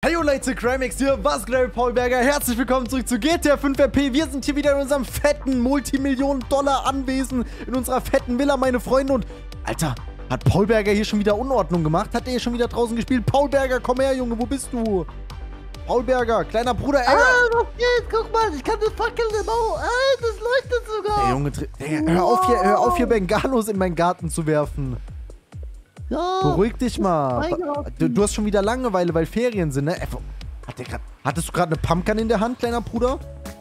Hallo Leute, Crimex hier, was geht, Paul Berger? Herzlich willkommen zurück zu GTA 5 RP. Wir sind hier wieder in unserem fetten Multimillionen-Dollar-Anwesen, in unserer fetten Villa, meine Freunde. Und, Alter, hat Paul Berger hier schon wieder Unordnung gemacht? Hat er hier schon wieder draußen gespielt? Paul Berger, komm her, Junge, wo bist du? Paul Berger, kleiner Bruder, ey. Was geht? Guck mal, ich kann das Fackeln im Bau. Das leuchtet sogar. Ey, Junge, hör auf hier Bengalos in meinen Garten zu werfen. Ja. Beruhig dich mal. Du hast schon wieder Langeweile, weil Ferien sind, ne? Hattest du gerade eine Pumpgun in der Hand, kleiner Bruder?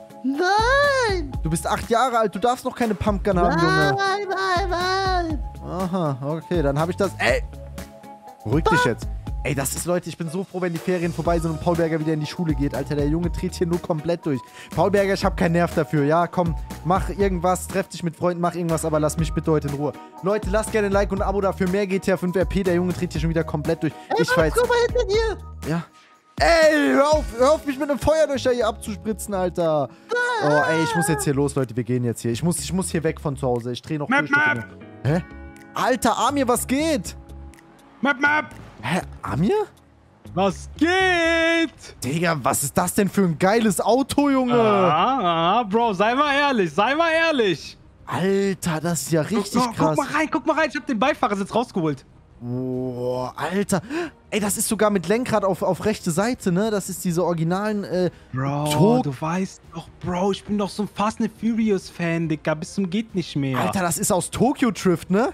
Nein! Du bist 8 Jahre alt, du darfst noch keine Pumpgun haben, Junge. Nein. Aha, okay, dann habe ich das. Ey! Beruhig dich jetzt. Ey, das ist, Leute, ich bin so froh, wenn die Ferien vorbei sind und Paul Berger wieder in die Schule geht. Alter, der Junge dreht hier nur komplett durch. Paul Berger, ich habe keinen Nerv dafür. Ja, komm, mach irgendwas, treff dich mit Freunden, mach irgendwas, aber lass mich bitte heute in Ruhe. Leute, lasst gerne ein Like und ein Abo dafür. Mehr GTA 5 RP, der Junge dreht hier schon wieder komplett durch. Ey, ich weiß. Guck mal hinter dir. Ja. Ey, hör auf, mich mit einem Feuerlöscher hier abzuspritzen, Alter. Oh, ey, ich muss jetzt hier los, Leute, wir gehen jetzt hier. Ich muss hier weg von zu Hause. Ich drehe noch 4 Stunden. Hä? Alter, Amir, was geht? Map. Hä, Amir? Was geht? Digga, was ist das denn für ein geiles Auto, Junge? Bro, sei mal ehrlich. Alter, das ist ja richtig krass. Guck mal rein, ich hab den Beifahrersitz rausgeholt. Boah, Alter. Ey, das ist sogar mit Lenkrad auf rechte Seite, ne? Das ist diese originalen, Bro, du weißt doch, Bro, ich bin doch so ein Fast and Furious Fan, Digga, bis zum geht nicht mehr. Alter, das ist aus Tokyo Drift, ne?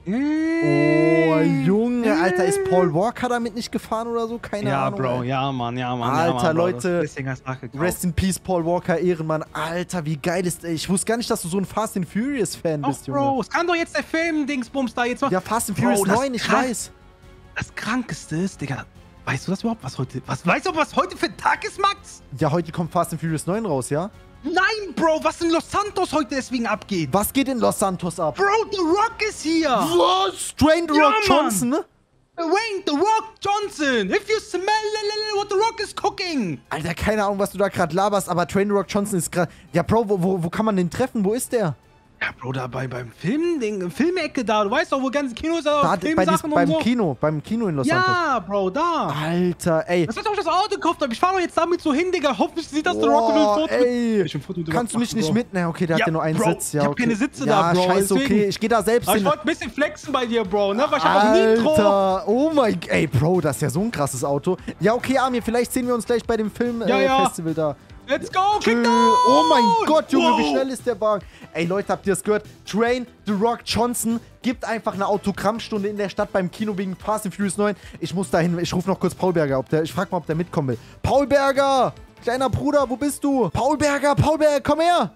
Oh, Junge, Alter, ist Paul Walker damit nicht gefahren oder so? Keine Ahnung. Ja, Bro, ja, Mann. Alter, Bro, Leute, rest in peace, Paul Walker, Ehrenmann. Alter, wie geil ist, ich wusste gar nicht, dass du so ein Fast and Furious Fan bist, Junge. Bro, es kann doch jetzt der Film-Dingsbums da jetzt machen. Ja, Fast and Furious 9, ich weiß. Das Krankeste ist, Digga, weißt du das überhaupt, weißt du, was heute für ein Tag ist, Max? Ja, heute kommt Fast and Furious 9 raus, ja? Nein, Bro, was in Los Santos heute deswegen abgeht. Was geht in Los Santos ab? Bro, The Rock ist hier. Was? Dwayne The Rock Johnson, ne? Dwayne The Rock Johnson. If you smell what The Rock is cooking. Alter, keine Ahnung, was du da gerade laberst, aber Dwayne The Rock Johnson ist gerade... Ja, Bro, wo kann man den treffen? Wo ist der? Ja, Bro, da beim Filmecke da. Du weißt doch, wo ganze Kinos da Filmsachen und so. Beim Kino in Los Santos. Ja, Bro, da. Alter, ey. Das ist doch das Auto gekauft habe. Ich fahre doch jetzt damit so hin, Digga. Hoffentlich sieht das The Rock und ein Foto. Ey. Kannst du mich nicht mitnehmen? Okay, der hat ja nur einen Sitz. Ja, ich hab keine Sitze da, Bro. Ja, scheiße, okay. Ich geh da selbst hin. Ich wollte ein bisschen flexen bei dir, Bro, ne? Weil ich hab auch ein Nitro. Alter, oh mein Gott. Ey, Bro, das ist ja so ein krasses Auto. Ja, okay, Amir, vielleicht sehen wir uns gleich bei dem Filmfestival da. Let's go, kick down! Oh mein Gott, Junge, wie schnell ist der Wagen? Ey, Leute, habt ihr das gehört? Dwayne The Rock Johnson gibt einfach eine Autogrammstunde in der Stadt beim Kino wegen Fast and Furious 9. Ich muss da hin, ich rufe noch kurz Paul Berger, ich frag mal, ob der mitkommen will. Paul Berger! Kleiner Bruder, wo bist du? Paul Berger, komm her!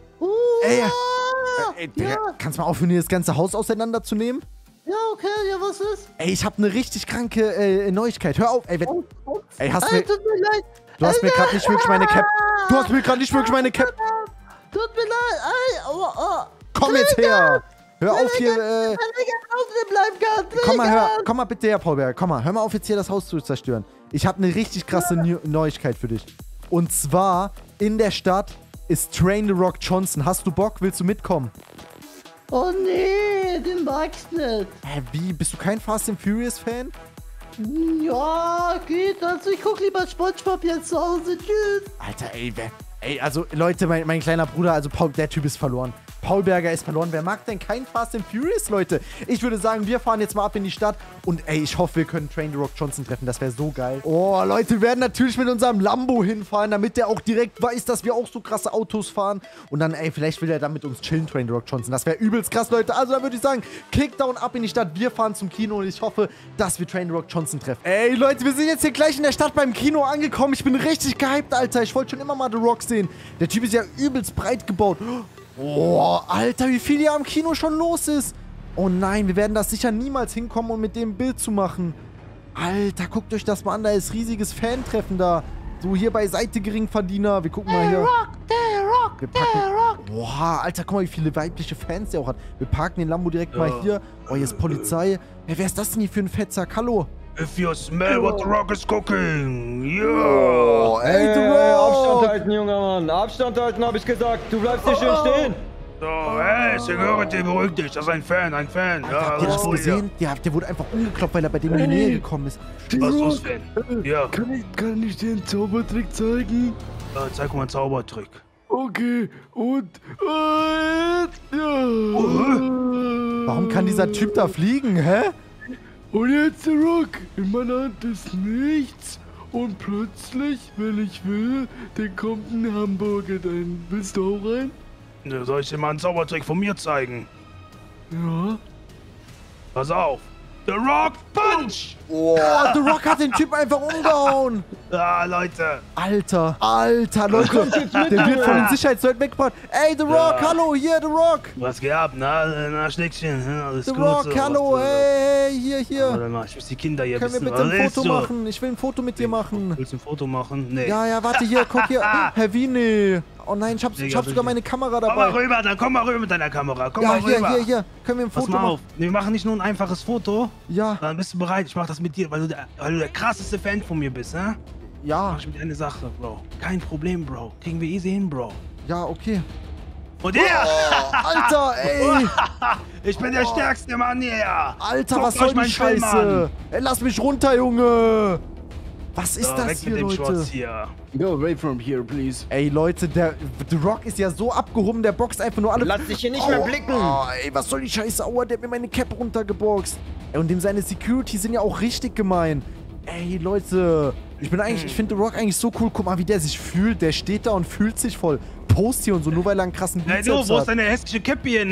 Ey, kannst du mal aufhören, hier das ganze Haus auseinanderzunehmen? Ja, okay, ja, was ist? Ey, ich habe eine richtig kranke Neuigkeit. Hör auf, ey, ey, hast du mir... Tut mir leid. Du hast mir gerade nicht wirklich meine Cap... Tut mir leid, ey, Komm jetzt her! Hör auf hier, komm mal bitte her, Paul Berger. Komm mal, hör mal auf jetzt hier das Haus zu zerstören. Ich habe eine richtig krasse Neuigkeit für dich. Und zwar, in der Stadt ist Dwayne The Rock Johnson. Hast du Bock? Willst du mitkommen? Oh nee, den magst nicht. Hä, wie? Bist du kein Fast and Furious Fan? Ja, geht. Also ich guck lieber SpongeBob jetzt zu Hause. Tschüss. Alter, ey, also Leute, mein kleiner Bruder, also Paul, der Typ ist verloren. Paul Berger ist verloren. Wer mag denn kein Fast and Furious, Leute? Ich würde sagen, wir fahren jetzt mal ab in die Stadt und ey, ich hoffe, wir können Dwayne The Rock Johnson treffen. Das wäre so geil. Oh, Leute, wir werden natürlich mit unserem Lambo hinfahren, damit der auch direkt weiß, dass wir auch so krasse Autos fahren. Und dann, ey, vielleicht will er dann mit uns chillen, Dwayne The Rock Johnson. Das wäre übelst krass, Leute. Also, dann würde ich sagen, Kickdown ab in die Stadt. Wir fahren zum Kino und ich hoffe, dass wir Dwayne The Rock Johnson treffen. Ey, Leute, wir sind jetzt hier gleich in der Stadt beim Kino angekommen. Ich bin richtig gehypt, Alter. Ich wollte schon immer mal The Rock sehen. Der Typ ist ja übelst breit gebaut. Oh, Alter, wie viel hier am Kino schon los ist. Oh nein, wir werden da sicher niemals hinkommen, um mit dem ein Bild zu machen. Alter, guckt euch das mal an, da ist riesiges Fan-Treffen da. So hier beiseite Geringverdiener. Wir gucken mal hier. Der Rock. Boah, Alter, guck mal, wie viele weibliche Fans der auch hat. Wir parken den Lambo direkt mal hier. Oh, hier ist Polizei. Hey, wer ist das denn hier für ein Fettsack? Hallo? If you smell what The Rock is cooking, yeah! Oh, ey, The Rock! Abstand halten, junger Mann! Abstand halten, hab ich gesagt! Du bleibst hier schön stehen! So, hey, Security, beruhig dich. Das ist ein Fan. Ja, Habt ihr das gesehen? Der wurde einfach umgekloppt, weil er bei dem in die Nähe gekommen ist. Was ist los, Fan? Ja. Kann ich dir einen Zaubertrick zeigen? Zeig mal einen Zaubertrick. Okay, und ja. Warum kann dieser Typ da fliegen, hä? Und jetzt der Rock. In meiner Hand ist nichts. Und plötzlich, wenn ich will, dann kommt ein Hamburger rein. Willst du auch rein? Soll ich dir mal einen Zaubertrick von mir zeigen? Ja. Pass auf. The Rock Punch! Oh, The Rock hat den Typ einfach umgehauen. Ah, Leute. Alter, Leute. Der wird von den Sicherheitsleuten weggebracht. Ey, The Rock, hallo, hier, The Rock. Was geht ab? Na, Schnickchen. Alles The gut. Rock, so, hallo, hier. Warte mal, ich muss die Kinder hier Können wir wissen. bitte ein Was Foto ist so? machen? Ich will ein Foto mit dir machen. Willst du ein Foto machen? Nee. Ja, warte hier, guck hier. Herr Wiene. Oh nein, ich hab sogar meine Kamera Komm mal dabei. rüber, dann komm mal rüber mit deiner Kamera. Komm Ja, mal rüber. hier. Können wir ein Pass Foto mal auf. machen? Wir machen nicht nur ein einfaches Foto. Ja, Dann bist du bereit. Ich mach das mit dir, weil du der krasseste Fan von mir bist, hä? ja, Mach ich mit dir eine Sache, Bro. Kein Problem, Bro. Kriegen wir easy hin, Bro. ja, okay. Und ja! Alter, ey. Ich bin der stärkste Mann hier! Alter, Guckt was soll euch die meinen Film Scheiße? an. Ey, lass mich runter, Junge. Was ist So, das weg hier, mit dem Leute? Schwarz hier. Go away from here, please. Ey, Leute, The Rock ist ja so abgehoben, der boxt einfach nur alle... Lass dich hier nicht mehr blicken. Oh, ey, was soll die Scheiße? Aua, der hat mir meine Cap runtergeboxt. Ey, und dem seine Security sind ja auch richtig gemein. Ey, Leute, ich finde The Rock eigentlich so cool. Guck mal, wie der sich fühlt. Der steht da und fühlt sich voll Post hier und so, nur weil er einen krassen Hey Bizeps du, wo ist hat. deine hässliche Käppchen?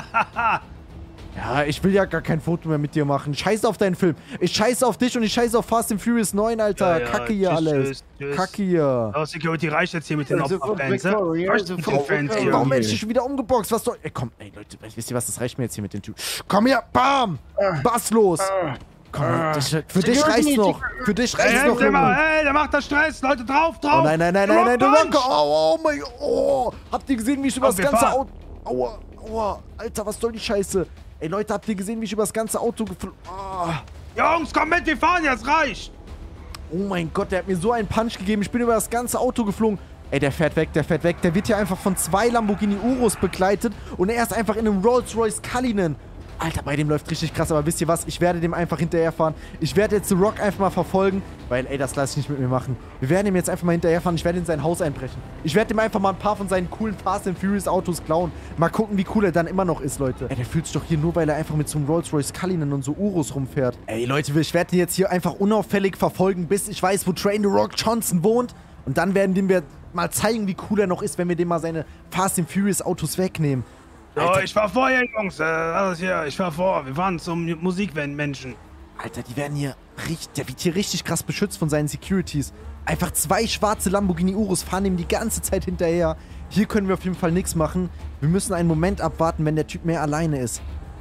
Ja, ich will ja gar kein Foto mehr mit dir machen. Scheiß auf deinen Film. Ich scheiße auf dich und ich scheiße auf Fast and Furious 9, Alter. Ja, ja, Kacke hier tschüss, alles. tschüss. Kacke hier. Oh, Security reicht jetzt hier mit den Also, Opferfans, Victoria, Reicht mit den Fans Ey, hier. warum hätte ich dich schon wieder umgeboxt? Was soll... Ey, komm, ey, Leute, wisst ihr was? Das reicht mir jetzt hier mit den Typen. Komm her, bam! Bass los! Komm, für dich reicht's noch. Für dich reicht's Ey, noch, mal, Junge. ey, der macht da Stress. Leute, drauf! Oh nein, The Punch! Rock! Oh mein Gott! Oh! Habt ihr gesehen, wie ich über das wir ganze fahren. Auto... Aua! Alter, was soll die Scheiße? Ey, Leute, habt ihr gesehen, wie ich über das ganze Auto geflogen... Jungs, komm mit, wir fahren jetzt, reicht! Oh mein Gott, der hat mir so einen Punch gegeben. Ich bin über das ganze Auto geflogen. Ey, der fährt weg. Der wird hier einfach von 2 Lamborghini Urus begleitet und er ist einfach in einem Rolls-Royce Cullinan. Alter, bei dem läuft richtig krass, aber wisst ihr was? Ich werde dem einfach hinterherfahren. Ich werde jetzt The Rock einfach mal verfolgen, weil, ey, das lasse ich nicht mit mir machen. Wir werden ihm jetzt einfach mal hinterherfahren. Ich werde in sein Haus einbrechen. Ich werde ihm einfach mal ein paar von seinen coolen Fast and Furious Autos klauen. Mal gucken, wie cool er dann immer noch ist, Leute. Ey, der fühlt sich doch hier nur, weil er einfach mit so einem Rolls-Royce Cullinan und so Urus rumfährt. Ey, Leute, ich werde ihn jetzt hier einfach unauffällig verfolgen, bis ich weiß, wo Train The Rock Johnson wohnt. Und dann werden wir mal zeigen, wie cool er noch ist, wenn wir dem mal seine Fast and Furious Autos wegnehmen. So, Alter. ich fahr vor hier, Jungs. Alles hier, ich fahr vor. Wir fahren zum Musikmenschen. Alter, der wird hier richtig krass beschützt von seinen Securities. Einfach 2 schwarze Lamborghini Urus fahren ihm die ganze Zeit hinterher. Hier können wir auf jeden Fall nichts machen. Wir müssen einen Moment abwarten, wenn der Typ mehr alleine ist.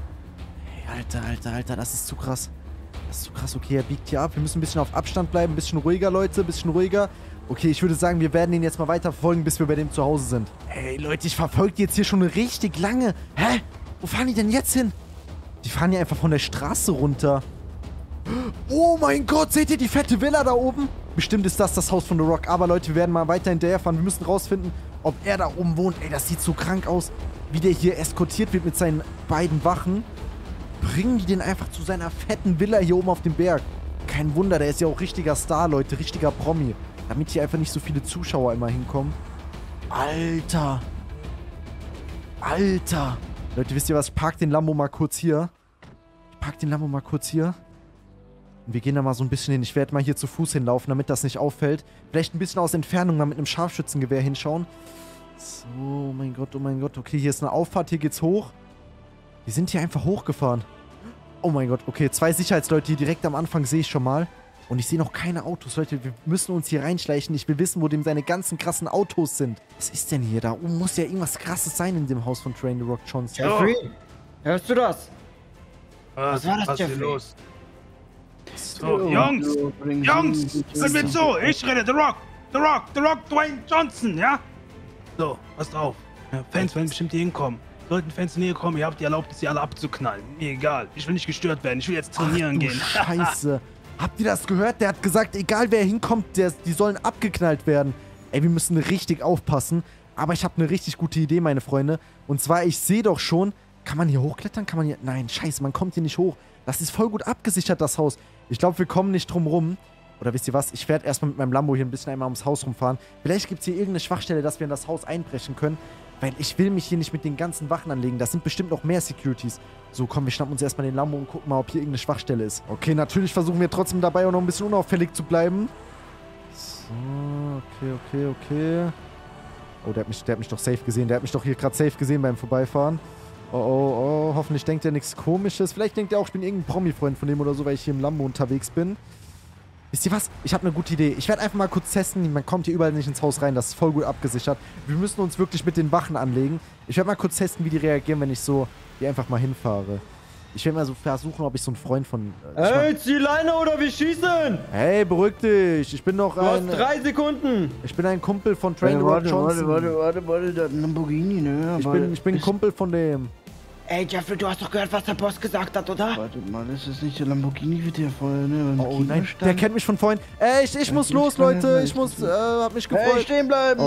Hey, Alter, das ist zu krass. Das ist zu krass. Okay, er biegt hier ab. Wir müssen ein bisschen auf Abstand bleiben. Ein bisschen ruhiger, Leute. Ein bisschen ruhiger. Okay, ich würde sagen, wir werden ihn jetzt mal weiter verfolgen, bis wir bei dem zu Hause sind. Hey, Leute, ich verfolge die jetzt hier schon richtig lange. Hä? Wo fahren die denn jetzt hin? Die fahren hier einfach von der Straße runter. Oh mein Gott, seht ihr die fette Villa da oben? Bestimmt ist das Haus von The Rock. Aber Leute, wir werden mal weiter hinterherfahren. Wir müssen rausfinden, ob er da oben wohnt. Ey, das sieht so krank aus, wie der hier eskortiert wird mit seinen beiden Wachen. Bringen die den einfach zu seiner fetten Villa hier oben auf dem Berg. Kein Wunder, der ist ja auch richtiger Star, Leute. Richtiger Promi. Damit hier einfach nicht so viele Zuschauer immer hinkommen. Alter. Leute, wisst ihr was? Ich park den Lambo mal kurz hier. Und wir gehen da mal so ein bisschen hin. Ich werde mal hier zu Fuß hinlaufen, damit das nicht auffällt. Vielleicht ein bisschen aus Entfernung mal mit einem Scharfschützengewehr hinschauen. So, oh mein Gott. Okay, hier ist eine Auffahrt, hier geht's hoch. Wir sind hier einfach hochgefahren. Oh mein Gott, okay. 2 Sicherheitsleute hier direkt am Anfang sehe ich schon mal. Und ich sehe noch keine Autos. Leute, wir müssen uns hier reinschleichen. Ich will wissen, wo dem seine ganzen krassen Autos sind. Was ist denn hier? Da oben muss ja irgendwas Krasses sein in dem Haus von Train The Rock Johnson. Jeffrey, hörst du das? Was war das, ist hier Jeffrey? los? So, Jungs, hört mir zu. Ich rede, The Rock, Dwayne Johnson, ja? So, passt auf. Ja, Fans werden bestimmt hier hinkommen. Sollten Fans näher kommen, ihr habt die Erlaubnis, sie alle abzuknallen. Mir egal. Ich will nicht gestört werden. Ich will jetzt trainieren gehen. Scheiße. Habt ihr das gehört? Der hat gesagt, egal wer hinkommt, die sollen abgeknallt werden. Ey, wir müssen richtig aufpassen. Aber ich habe eine richtig gute Idee, meine Freunde. Und zwar, ich sehe doch schon... Kann man hier hochklettern? Kann man hier... Nein, scheiße, man kommt hier nicht hoch. Das ist voll gut abgesichert, das Haus. Ich glaube, wir kommen nicht drum rum. Oder wisst ihr was? Ich werde erstmal mit meinem Lambo hier ein bisschen einmal ums Haus rumfahren. Vielleicht gibt es hier irgendeine Schwachstelle, dass wir in das Haus einbrechen können. Weil ich will mich hier nicht mit den ganzen Wachen anlegen. Das sind bestimmt noch mehr Securities. So, komm, wir schnappen uns erstmal den Lambo und gucken mal, ob hier irgendeine Schwachstelle ist. Okay, natürlich versuchen wir trotzdem dabei auch noch ein bisschen unauffällig zu bleiben. So, okay. Oh, der hat mich doch safe gesehen. Der hat mich doch hier gerade safe gesehen beim Vorbeifahren. Oh, hoffentlich denkt er nichts Komisches. Vielleicht denkt er auch, ich bin irgendein Promi-Freund von dem oder so, weil ich hier im Lambo unterwegs bin. Wisst ihr was? Ich habe eine gute Idee. Ich werde einfach mal kurz testen. Man kommt hier überall nicht ins Haus rein. Das ist voll gut abgesichert. Wir müssen uns wirklich mit den Wachen anlegen. Ich werde mal kurz testen, wie die reagieren, wenn ich so hier einfach mal hinfahre. Ich werde mal so versuchen, ob ich so ein Freund von... Hey, zieh Leine oder wir schießen! Hey, beruhig dich. Ich bin doch Du hast 3 Sekunden! Ich bin ein Kumpel von Train Rock Johnson. Warte, der Lamborghini, ne? Ich bin ein Kumpel von dem. Ey, Jeffrey, du hast doch gehört, was der Boss gesagt hat, oder? Warte mal, ist das nicht der Lamborghini, wie der vorher, ne? Oh nein, der kennt mich von vorhin. Ey, ich muss los, Leute. Ich muss, hab mich gefreut. Hey, stehen bleiben,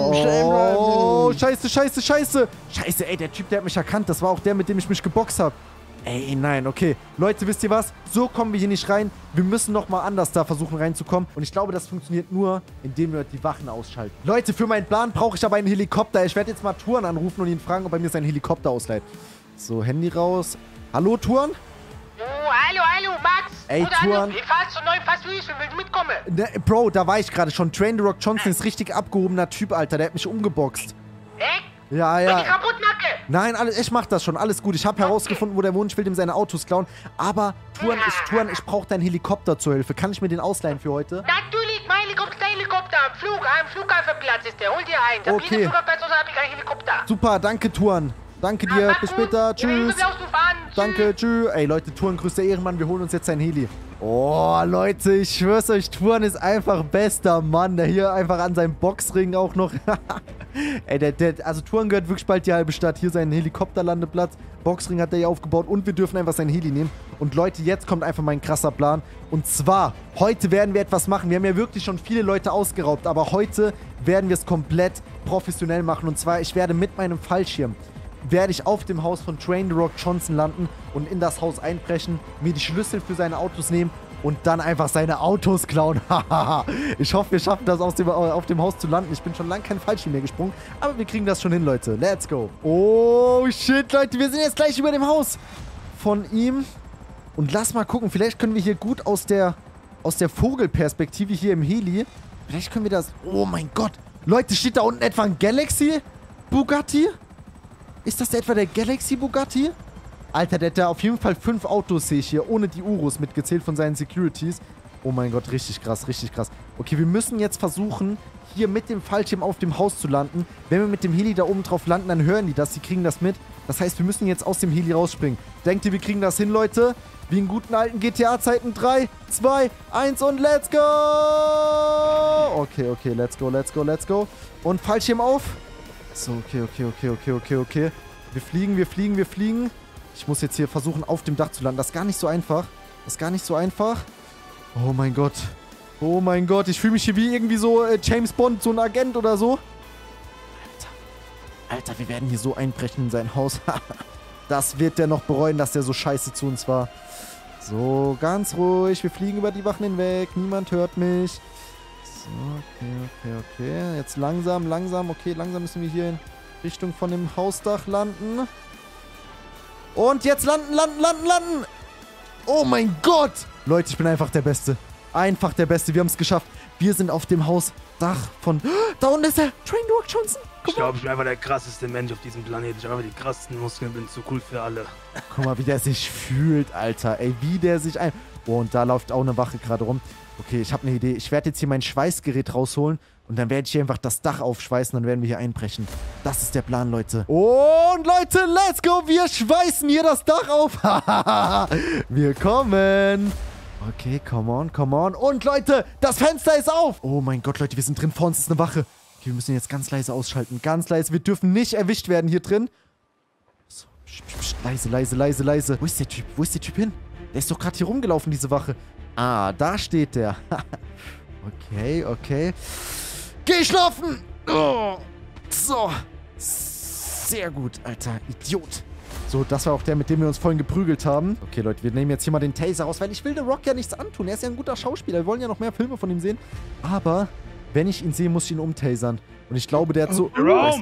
Oh, scheiße. Scheiße, ey, der Typ, der hat mich erkannt. Das war auch der, mit dem ich mich geboxt habe. Ey, nein, okay. Leute, wisst ihr was? So kommen wir hier nicht rein. Wir müssen nochmal anders da versuchen reinzukommen. Und ich glaube, das funktioniert nur, indem wir die Wachen ausschalten. Leute, für meinen Plan brauche ich aber einen Helikopter. Ich werde jetzt mal Tuan anrufen und ihn fragen, ob er mir seinen Helikopter ausleiht. So, Handy raus. Hallo, Tuan? Oh, hallo, Max. Ey, Tuan. Ich fahr zu neuen Fast Food und will mitkommen. Ne, Bro, da war ich gerade schon. Train Rock Johnson ist richtig abgehobener Typ, Alter. Der hat mich umgeboxt. Echt? Ja. Bin ich kaputt, Macke? Nein, ich mach das schon. Alles gut. Ich habe herausgefunden, wo der wohnt. Ich will ihm seine Autos klauen. Aber, Tuan, ich brauche deinen Helikopter zur Hilfe. Kann ich mir den ausleihen für heute? Natürlich, mein Helikopter am Flughafenplatz ist der. Hol dir einen. Da Okay. Flugplatz oder hab ich einen Helikopter? Super, danke, Tuan. Danke dir. Bis später. Tschüss. Tschüss. Danke, tschüss. Ey, Leute, Tuan, grüßter Ehrenmann. Wir holen uns jetzt sein Heli. Oh, Leute, ich schwör's euch, Tuan ist einfach bester Mann. Der hier einfach an seinem Boxring auch noch... Ey, also Tuan gehört wirklich bald die halbe Stadt. Hier sein Helikopterlandeplatz. Boxring hat er hier aufgebaut und wir dürfen einfach sein Heli nehmen. Und Leute, jetzt kommt einfach mein krasser Plan. Und zwar, heute werden wir etwas machen. Wir haben ja wirklich schon viele Leute ausgeraubt, aber heute werden wir es komplett professionell machen. Und zwar, ich werde mit meinem Fallschirm auf dem Haus von Train Rock Johnson landen und in das Haus einbrechen, mir die Schlüssel für seine Autos nehmen und dann einfach seine Autos klauen. Ich hoffe, wir schaffen das auf dem Haus zu landen. Ich bin schon lange kein Fallschirm mehr gesprungen, aber wir kriegen das schon hin, Leute. Let's go. Oh, shit, Leute, wir sind jetzt gleich über dem Haus von ihm. Und lass mal gucken, vielleicht können wir hier gut aus der Vogelperspektive hier im Heli, vielleicht können wir das... Oh mein Gott. Leute, steht da unten etwa ein Galaxy Bugatti? Ist das etwa der Galaxy Bugatti? Alter, der hat da auf jeden Fall 5 Autos, sehe ich hier, ohne die Urus mitgezählt von seinen Securities. Oh mein Gott, richtig krass, richtig krass. Okay, wir müssen jetzt versuchen, hier mit dem Fallschirm auf dem Haus zu landen. Wenn wir mit dem Heli da oben drauf landen, dann hören die das, die kriegen das mit. Das heißt, wir müssen jetzt aus dem Heli rausspringen. Denkt ihr, wir kriegen das hin, Leute? Wie in guten alten GTA-Zeiten. 3, 2, 1 und let's go! Okay, let's go. Und Fallschirm auf. So, okay. Wir fliegen. Ich muss jetzt hier versuchen, auf dem Dach zu landen. Das ist gar nicht so einfach. Oh mein Gott. Ich fühle mich hier wie irgendwie so James Bond, so ein Agent oder so. Alter, wir werden hier so einbrechen in sein Haus. Das wird der noch bereuen, dass der so scheiße zu uns war. So, ganz ruhig. Wir fliegen über die Wachen hinweg. Niemand hört mich. So, okay. Jetzt langsam. Okay, langsam müssen wir hier in Richtung von dem Hausdach landen. Und jetzt landen. Oh mein Gott. Leute, ich bin einfach der Beste. Wir haben es geschafft. Wir sind auf dem Hausdach von... Da unten ist der Train Rock Johnson. Ich glaube, ich bin einfach der krasseste Mensch auf diesem Planeten. Ich habe einfach die krassesten Muskeln, bin zu cool für alle. Guck mal, wie der sich fühlt, Alter. Ey, wie der sich ein... Oh, und da läuft auch eine Wache gerade rum. Okay, ich habe eine Idee. Ich werde jetzt hier mein Schweißgerät rausholen und dann werde ich hier einfach das Dach aufschweißen und dann werden wir hier einbrechen. Das ist der Plan, Leute. Und Leute, let's go. Wir schweißen hier das Dach auf. Wir kommen. Okay, come on. Und Leute, das Fenster ist auf. Oh mein Gott, Leute, wir sind drin. Vor uns ist eine Wache. Okay, wir müssen jetzt ganz leise ausschalten. Ganz leise. Wir dürfen nicht erwischt werden hier drin. So, leise. Wo ist der Typ hin? Der ist doch gerade hier rumgelaufen, diese Wache. Ah, da steht der. Okay. Geh schlafen! Oh. So. Sehr gut, Alter. Idiot. So, das war auch der, mit dem wir uns vorhin geprügelt haben. Okay, Leute, wir nehmen jetzt hier mal den Taser raus, weil ich will The Rock ja nichts antun. Er ist ja ein guter Schauspieler. Wir wollen ja noch mehr Filme von ihm sehen. Aber wenn ich ihn sehe, muss ich ihn umtasern. Und ich glaube, der hat so... Jerome!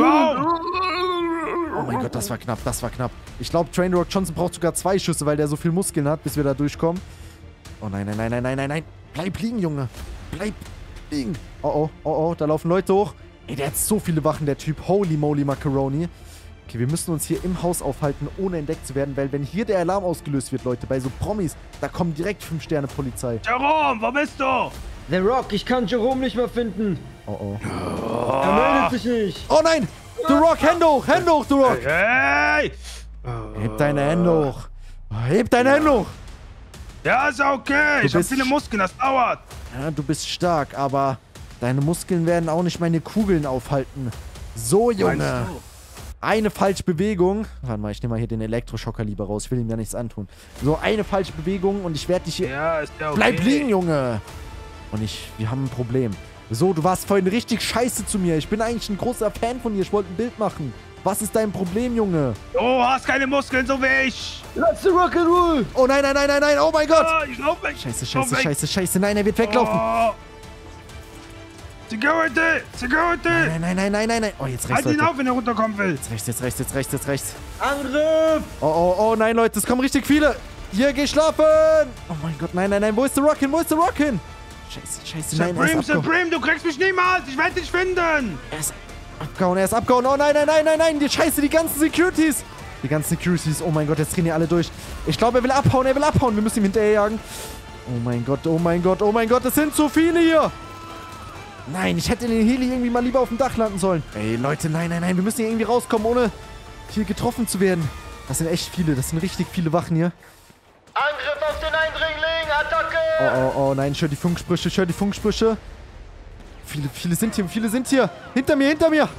Oh mein Gott, das war knapp, das war knapp. Ich glaube, Dwayne The Rock Johnson braucht sogar 2 Schüsse, weil der so viel Muskeln hat, bis wir da durchkommen. Oh nein, nein, nein, nein, nein, nein, nein. Bleib liegen, Junge. Bleib liegen. Oh, oh, oh, oh, da laufen Leute hoch. Ey, der hat so viele Wachen, der Typ. Holy moly Macaroni. Okay, wir müssen uns hier im Haus aufhalten, ohne entdeckt zu werden, weil wenn hier der Alarm ausgelöst wird, Leute, bei so Promis, da kommen direkt 5-Sterne-Polizei. Jerome, wo bist du? The Rock, ich kann Jerome nicht mehr finden. Oh, oh. Er meldet sich nicht. Oh nein! The Rock, Hände hoch, The Rock! Hey! Heb deine Hände hoch. Heb deine Hände hoch! Ja, ist okay. Ich hab bist viele Muskeln, das dauert. Ja, du bist stark, aber deine Muskeln werden auch nicht meine Kugeln aufhalten. So, Junge. Eine falsche Bewegung. Warte mal, ich nehme mal hier den Elektroschocker lieber raus. Ich will ihm ja nichts antun. So, eine falsche Bewegung und ich werde dich hier... Ja, ist ja okay. Bleib liegen, Junge! Und wir haben ein Problem. So, du warst vorhin richtig scheiße zu mir. Ich bin eigentlich ein großer Fan von dir. Ich wollte ein Bild machen. Was ist dein Problem, Junge? Du hast keine Muskeln, so wie ich. Lass the Rock'n'Roll. Oh nein, nein, nein, nein, nein. Oh mein Gott. Ich lauf weg. Scheiße, Ich lauf scheiße, weg. scheiße, scheiße. Nein, er wird weglaufen. Oh. Security! Security! Nein, nein, nein, nein, nein, nein. Oh, jetzt rechts, Halt ihn Leute. auf, wenn er runterkommen will. Jetzt rechts, jetzt rechts, jetzt rechts, jetzt rechts. Angriff. Oh, oh, oh, nein, Leute. Es kommen richtig viele. Hier, geh schlafen. Oh mein Gott, nein, nein, nein. Wo ist The Rock hin? Wo ist The Rock hin? Scheiße, scheiße, nein, er ist abgehauen. Supreme, du kriegst mich niemals! Ich werde dich finden! Er ist abgehauen, er ist abgehauen. Oh nein, nein, nein, nein, nein. Die Scheiße, die ganzen Securities. Die ganzen Securities. Oh mein Gott, jetzt drehen die alle durch. Ich glaube, er will abhauen, er will abhauen. Wir müssen ihm hinterherjagen. Oh mein Gott, oh mein Gott, oh mein Gott. Es sind zu viele hier. Nein, ich hätte den Heli irgendwie mal lieber auf dem Dach landen sollen. Ey, Leute, nein, nein, nein. Wir müssen hier irgendwie rauskommen, ohne hier getroffen zu werden. Das sind echt viele. Das sind richtig viele Wachen hier. Angriff auf den Eindringling! Attacke! Oh, oh, oh, nein. Ich höre die Funksprüche, ich höre die Funksprüche. Viele sind hier, viele sind hier. Hinter mir, hinter mir.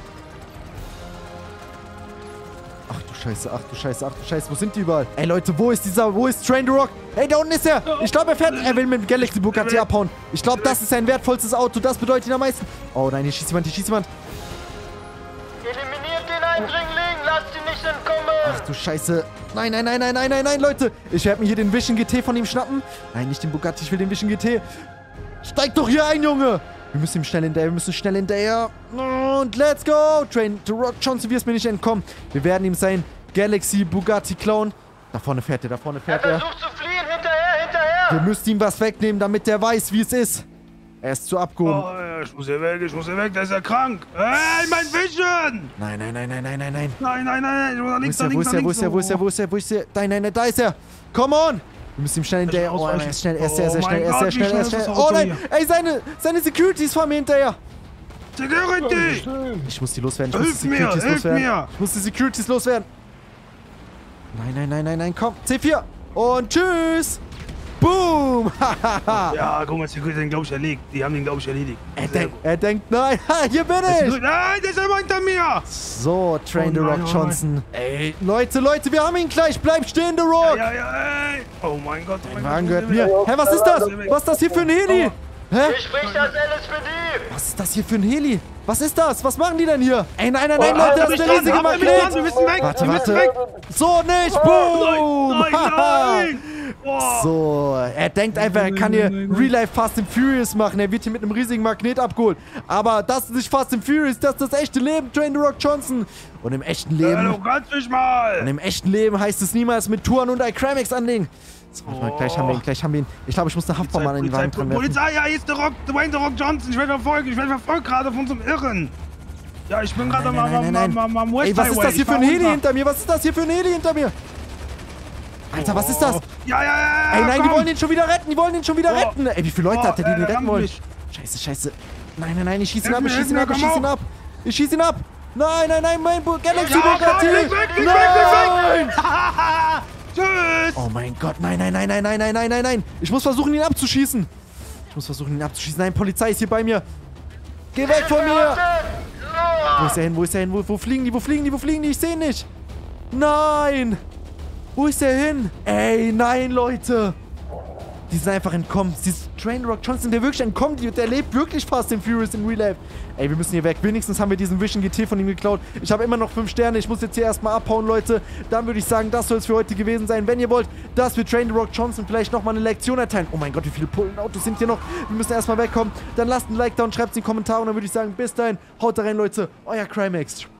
Ach du Scheiße, ach du Scheiße, ach du Scheiße. Wo sind die überall? Ey, Leute, wo ist Dwayne The Rock? Ey, da unten ist er. Ich glaube, er will mit dem Galaxy Bugatti abhauen. Ich glaube, das ist sein wertvollstes Auto. Das bedeutet ihn am meisten. Oh nein, hier schießt jemand, hier schießt jemand. Eliminiert den Eindringling! Lasst ihn nicht entkommen! Ach du Scheiße. Nein, nein, nein, nein, nein, nein, nein, Leute. Ich werde mir hier den Vision GT von ihm schnappen. Nein, nicht den Bugatti, ich will den Vision GT. Steig doch hier ein, Junge. Wir müssen ihm schnell hinterher, wir müssen schnell hinterher. Und let's go. Dwayne The Rock Johnson, wirst mir nicht entkommen. Wir werden ihm sein Galaxy Bugatti klauen. Da vorne fährt er, da vorne fährt er. Versucht zu fliehen! Hinterher! Hinterher! Wir müssen ihm was wegnehmen, damit der weiß, wie es ist. Er ist zu abgehoben. Oh, ich muss hier weg, der ist ja krank. Hey, mein Vision! Nein, nein, nein, nein, nein, nein, nein. Nein, nein, nein, ich muss nach Wo links, ist er, nach wo links, ist nach er, wo links. ist er, wo ist er, wo ist er, wo ist er? Nein, nein, nein, da ist er. Come on! Wir müssen ihm schnell hinterher. Oh, er ist schnell, er ist sehr, sehr schnell, er ist sehr schnell, er ist schnell. Oh nein! Ey, seine Securities fahren mir hinterher. Security! Ich muss die loswerden, ich muss die Hilf mir, Securities hilf loswerden. mir! Ich muss die Securities loswerden. Nein, nein, nein, nein, nein, komm. C4. Und tschüss. Boom. Ja, guck mal, Security, den glaube ich erlegt. Die haben den, glaube ich, erledigt. Er denkt, nein, hier bin ich. Nein, der ist immer hinter mir! So, Dwayne The Oh Rock nein, oh Johnson. Ey, Leute, wir haben ihn gleich. Bleib stehen, The Rock. Ja, ey! Oh mein Gott, oh mein Wagen Gott. gehört mir. Hä, was ist das? Was ist das hier für ein Heli? Hä? Hier spricht das LSPD! Was ist das hier für ein Heli? Was ist das? Was machen die denn hier? Ey, nein, nein, nein, Leute, das ist der riesige Wir Magnet. müssen weg! Warte, wir müssen warte. weg! So nicht. Boom. Nein! Boah. So, er denkt einfach, er kann hier Real Life Fast and Furious machen. Er wird hier mit einem riesigen Magnet abgeholt. Aber das ist nicht Fast and Furious, das ist das echte Leben, Dwayne The Rock Johnson. Und im echten Leben... Hallo, kannst mich mal! Und im echten Leben heißt es niemals mit Touren und iCrimex anlegen. So, warte mal, gleich haben wir ihn, Ich glaube, ich muss eine Haftbombe an den Wagen dran werfen. Polizei, ja, hier ist Dwayne The Rock Johnson. Ich werde verfolgt gerade von so einem Irren. Ja, ich bin gerade am West Ey, was ist das hier für ein Heli hinter mir? Was ist das hier für ein Heli hinter mir? Alter, was ist das? Ja. Ey, nein, komm. die wollen ihn schon wieder retten, Ey, wie viele Leute hat der, die ihn retten wollen? mich. Scheiße. Nein, ich schieße ihn ab, Hilf mir, Ich schieße ihn ab. Nein, mein Galaxy Ja, Bugatti. weg. Nein! Tschüss! Oh mein Gott, nein. Ich muss versuchen, ihn abzuschießen. Nein, Polizei ist hier bei mir. Geh weg von mir. Wo ist er hin? Wo fliegen die? Ich sehe ihn nicht. Nein. Wo ist er hin? Ey, nein, Leute. Die sind einfach entkommen. Dwayne The Rock Johnson, der wirklich entkommt, der lebt wirklich Fast and Furious in Real Life. Ey, wir müssen hier weg. Wenigstens haben wir diesen Vision GT von ihm geklaut. Ich habe immer noch 5 Sterne. Ich muss jetzt hier erstmal abhauen, Leute. Dann würde ich sagen, das soll es für heute gewesen sein. Wenn ihr wollt, dass wir Dwayne The Rock Johnson vielleicht nochmal eine Lektion erteilen. Oh mein Gott, wie viele Pullenautos sind hier noch? Wir müssen erstmal wegkommen. Dann lasst ein Like da und schreibt es in die Kommentare. Und dann würde ich sagen, bis dahin, haut da rein, Leute. Euer Crimex.